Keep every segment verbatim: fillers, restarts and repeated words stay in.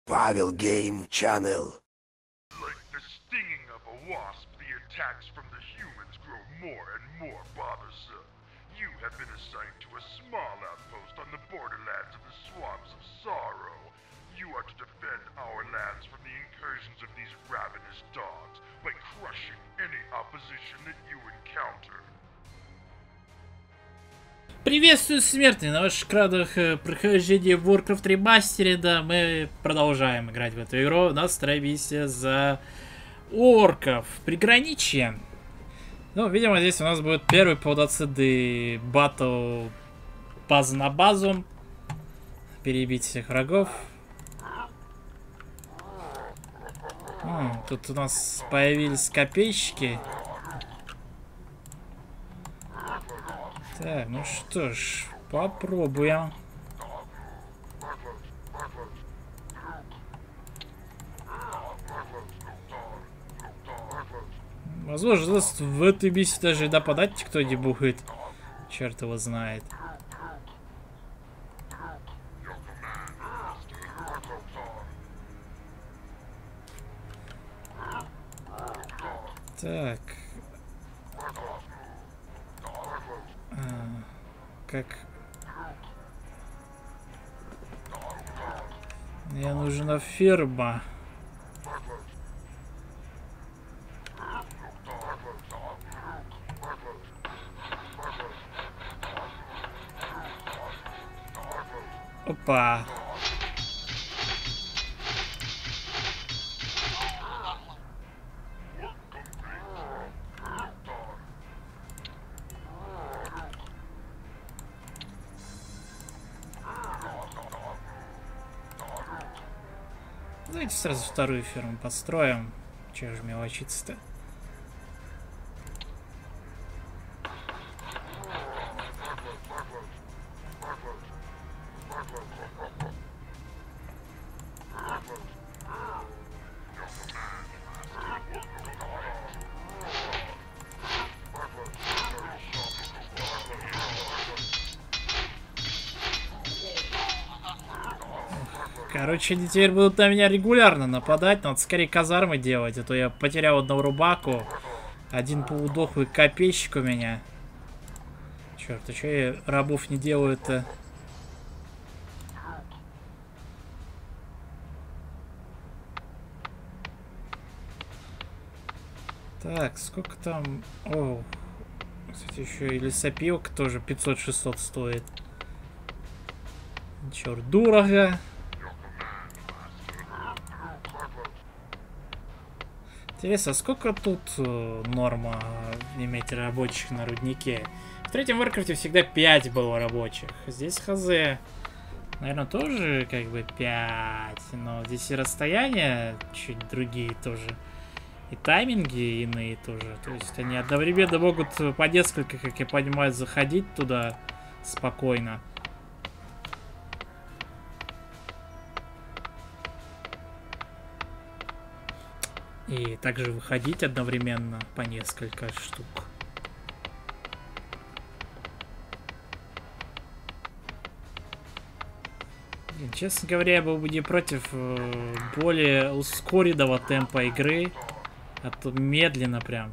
Pavel Game Channel. Like the stinging of a wasp, the attacks from the humans grow more and more bothersome. You have been assigned to a small outpost on the borderlands of the Swamps of Sorrow. You are to defend our lands from the incursions of these ravenous dogs by crushing any opposition that you encounter. Приветствую, смертные, на ваших экранах прохождения в Warcraft Remastered. Да, мы продолжаем играть в эту игру. У нас вторая миссия за орков. Приграничье. Ну, видимо, здесь у нас будет первый полноценный батл база на базу. Перебить всех врагов. М, тут у нас появились копейщики. Так, ну что ж, попробуем. Возможно, в этой миссии даже нападать кто-нибудь будет. Черт его знает. Так. Как... Мне нужна ферма. Опа. Давайте сразу вторую ферму построим. Чего же мелочиться-то? Короче, они теперь будут на меня регулярно нападать. Надо скорее казармы делать, а то я потерял одного рубаку. Один полудохлый копейщик у меня. Черт, а что я рабов не делаю-то? Так, сколько там... О, кстати, еще и лесопилка тоже пятьсот-шестьсот стоит. Черт, дорого. Интересно, сколько тут э, норма иметь рабочих на руднике? В третьем Warcraft всегда пять было рабочих. Здесь хз, наверное, тоже как бы пять. Но здесь и расстояния чуть другие тоже. И тайминги иные тоже. То есть они одновременно могут по несколько, как я понимаю, заходить туда спокойно. И также выходить одновременно по несколько штук. Блин, честно говоря, я был бы не против э, более ускоренного темпа игры. А то медленно прям.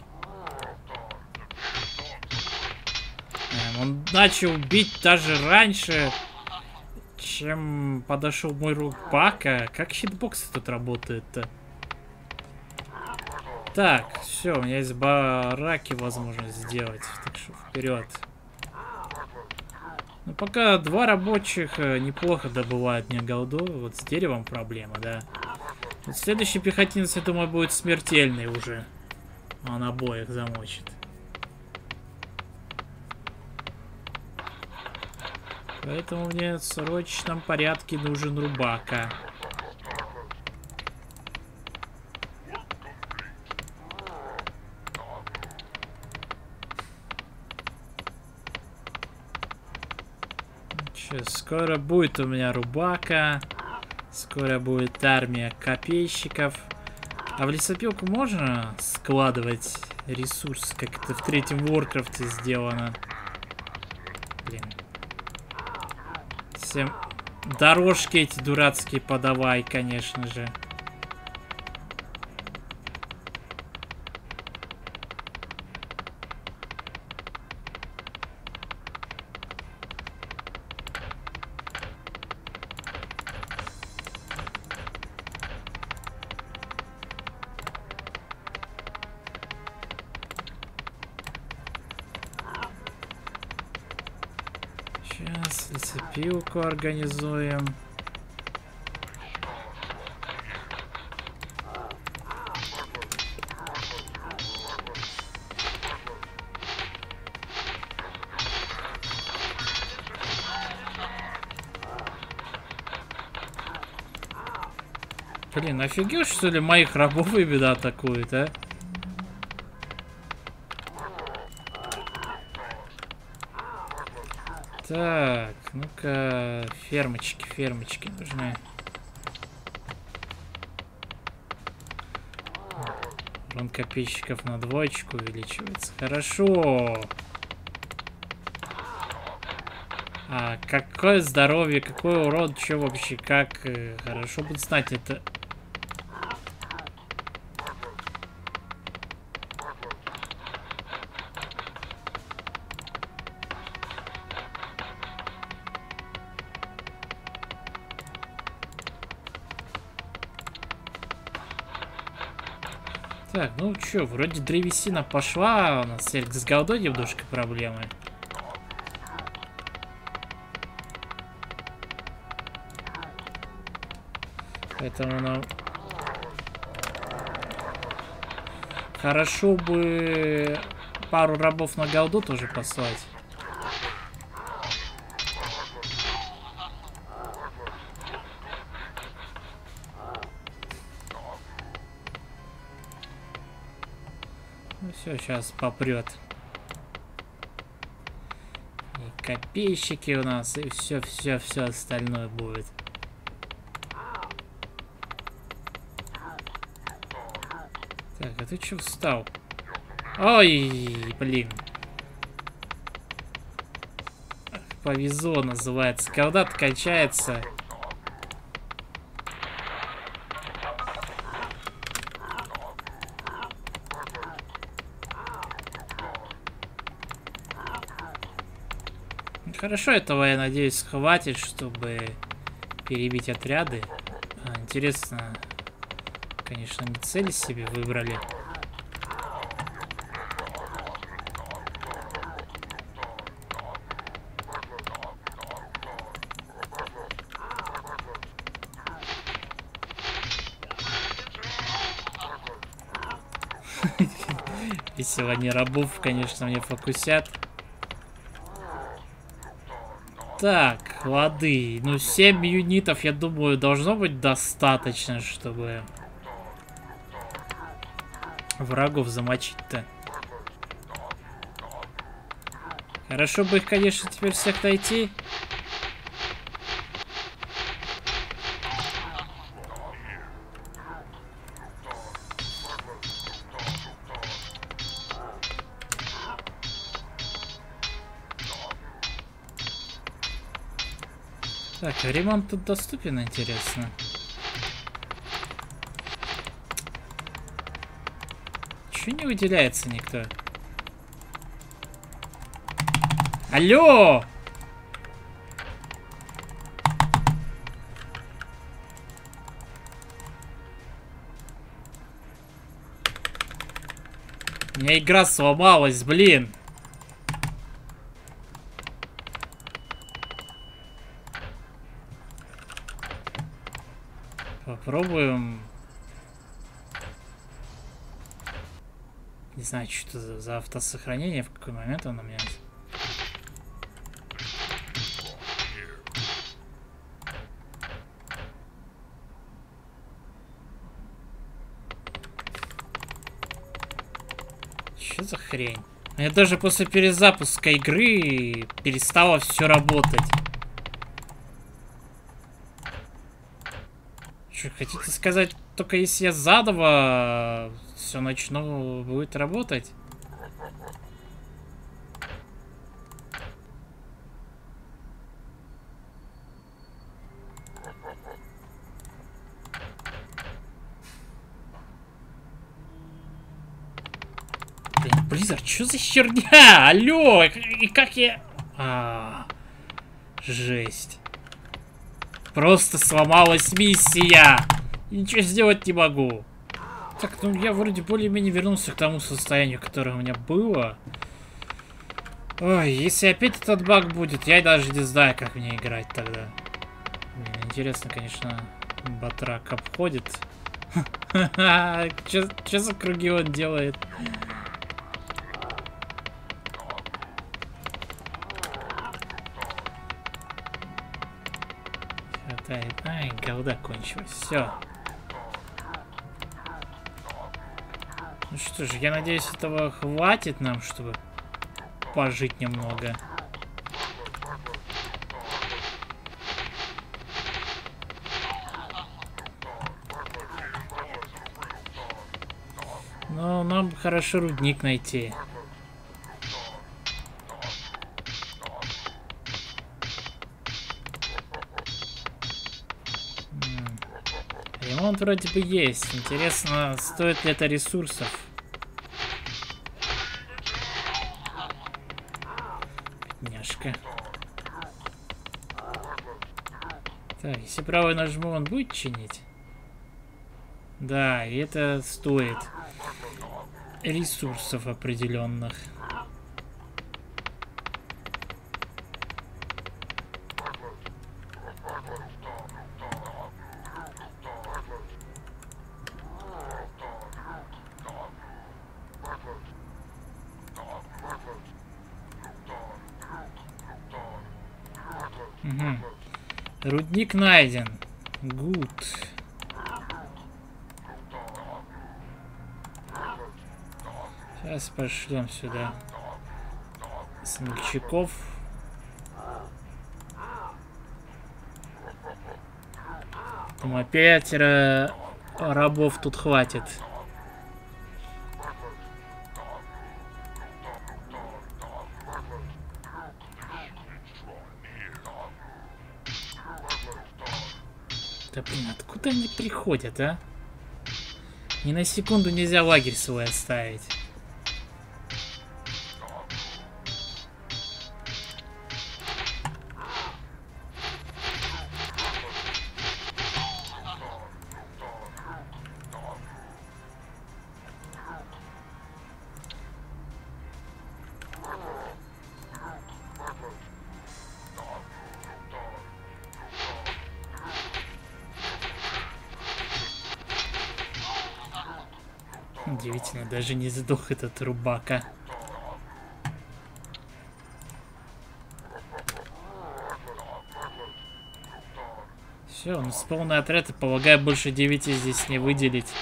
Эм, он начал бить даже раньше, чем подошел мой рубака. Как хитбоксы тут работают-то? Так, все, у меня есть бараки возможность сделать, так что вперед. Ну, пока два рабочих неплохо добывают мне голду, вот с деревом проблема, да. Вот следующий пехотинец, я думаю, будет смертельный уже. Он обоих замочит. Поэтому мне в срочном порядке нужен рубака. Скоро будет у меня рубака. Скоро будет армия копейщиков. А в лесопилку можно складывать ресурс, как это в третьем Warcraft сделано? Блин. Всем Дорожки эти дурацкие подавай, конечно же. Сейчас лесопилку организуем. Блин, офигел, что ли, моих рабов и беда атакует, а? Так, ну-ка, фермочки, фермочки нужны. Урон копейщиков на двоечку увеличивается. Хорошо. А какое здоровье, какой урон, что вообще, как? Хорошо будет знать это. Так, ну чё, вроде древесина пошла, у нас с голдой немножко проблемы. Поэтому нам... Хорошо бы пару рабов на голду тоже послать. Ну все, сейчас попрет. И копейщики у нас, и все, все, все остальное будет. Так, а ты че встал? Ой, блин. Повезло называется. Когда-то кончается. Хорошо, этого, я надеюсь, хватит, чтобы перебить отряды. А, интересно, конечно, не цели себе выбрали. Если они рабов, конечно, мне фокусят. Так, лады. Ну, семь юнитов, я думаю, должно быть достаточно, чтобы врагов замочить-то. Хорошо бы их, конечно, теперь всех найти. Так, ремонт тут доступен, интересно. Чего не выделяется никто? Алло! У меня игра сломалась, блин. Попробуем. Не знаю, что за, за автосохранение, в какой момент оно у меня. Что за хрень? У меня даже после перезапуска игры перестало все работать. Что, хотите сказать, только если я заново все начну, будет работать? телевизор? Что за херня? Алло, и как я... А, жесть. Просто сломалась миссия. Ничего сделать не могу. Так, ну я вроде более-менее вернулся к тому состоянию, которое у меня было. Ой, если опять этот баг будет, я даже не знаю, как мне играть тогда. Блин, интересно, конечно, батрак обходит. Что за круги он делает? Ай, голда кончилась. Все. Ну что ж, я надеюсь, этого хватит нам, чтобы пожить немного. Но нам хорошо рудник найти. Ремонт вроде бы есть. Интересно, стоит ли это ресурсов? Бедняжка. Так, если правой нажму, он будет чинить? Да, и это стоит ресурсов определенных. Угу. Рудник найден. Гуд. Сейчас пошлем сюда смельчаков. Там опять рабов тут хватит. Да блин, откуда они приходят, а? Ни на секунду нельзя лагерь свой оставить. Удивительно, даже не сдох этот рубака. Все, у нас полный отряд, и полагаю, больше девяти здесь не выделить.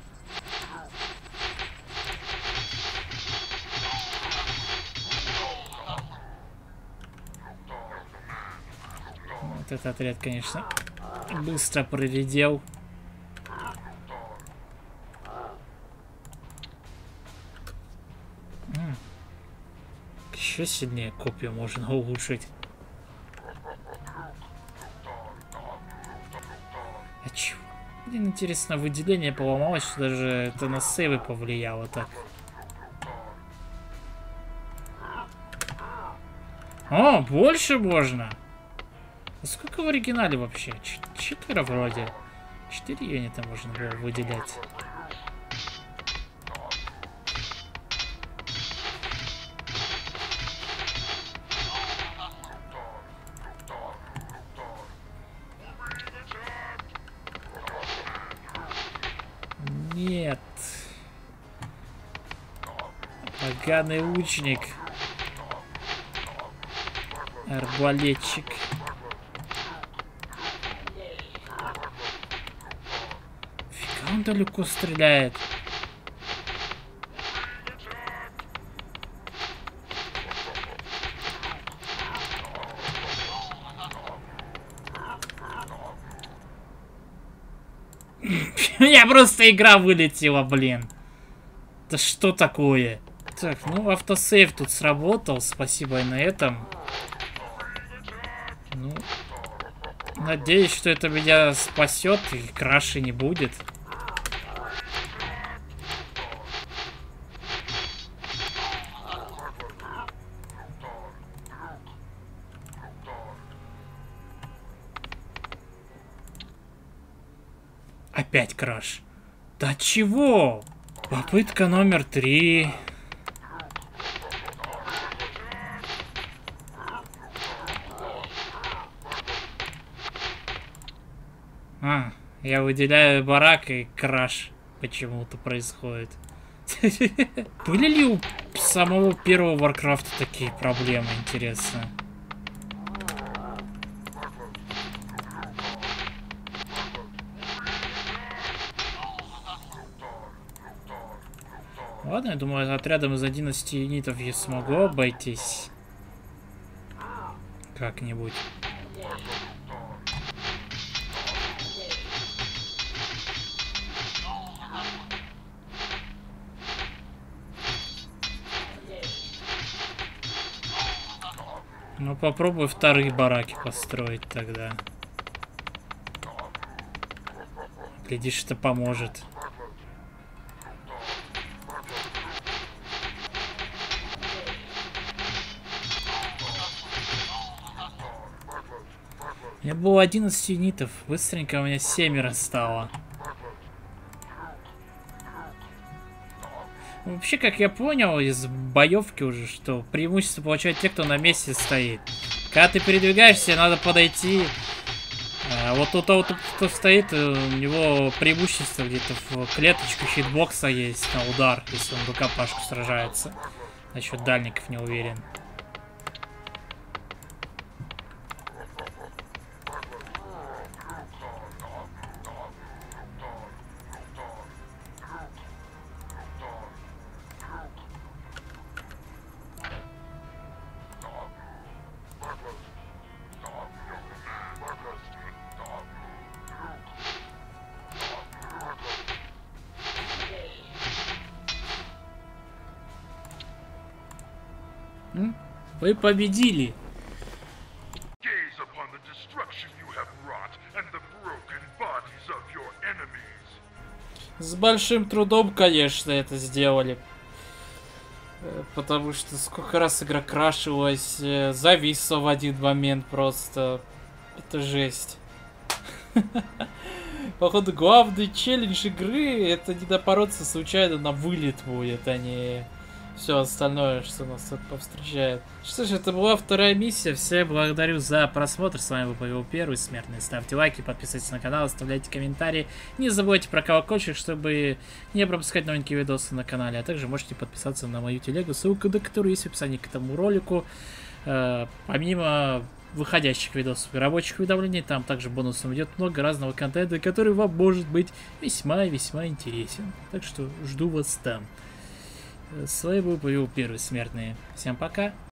Вот этот отряд, конечно, быстро проредел. Еще сильнее копию можно улучшить. А чё? Блин, интересно, выделение поломалось, что даже это на сейвы повлияло так. О, больше можно! А сколько в оригинале вообще? Ч четверо вроде. Четыре юнита можно было выделять. Нет. Поганый лучник. Арбалетчик. Фига он далеко стреляет. У меня просто игра вылетела, блин. Да что такое? Так, ну автосейв тут сработал. Спасибо и на этом. Ну, надеюсь, что это меня спасет и краши не будет. Опять краш. Да чего? Попытка номер три. А, я выделяю барак, и краш почему-то происходит. Были ли у самого первого Варкрафта такие проблемы, интересно? Ладно, я думаю, отрядом из одиннадцати юнитов я смогу обойтись. Как-нибудь. Ну, попробую вторые бараки построить тогда. Глядишь, это поможет. У меня было одиннадцать юнитов. Быстренько у меня семеро стало. Вообще, как я понял из боевки уже, что преимущество получают те, кто на месте стоит. Когда ты передвигаешься, надо подойти. А вот у того, кто стоит, у него преимущество где-то в клеточку хитбокса есть на удар, если он рукопашку сражается. Насчет дальников не уверен. Вы победили. С большим трудом, конечно, это сделали. Потому что сколько раз игра крашилась, зависла в один момент просто. Это жесть. Походу, главный челлендж игры — это не напороться случайно на вылет будет, а не все остальное, что нас тут повстречает. Что ж, это была вторая миссия. Всем благодарю за просмотр. С вами был Первый Смертный. Ставьте лайки, подписывайтесь на канал, оставляйте комментарии. Не забывайте про колокольчик, чтобы не пропускать новенькие видосы на канале. А также можете подписаться на мою телегу, ссылка на которую есть в описании к этому ролику. Э, помимо выходящих видосов и рабочих уведомлений, там также бонусом идет много разного контента, который вам может быть весьма-весьма интересен. Так что жду вас там. С вами был Первый Смертный. Всем пока.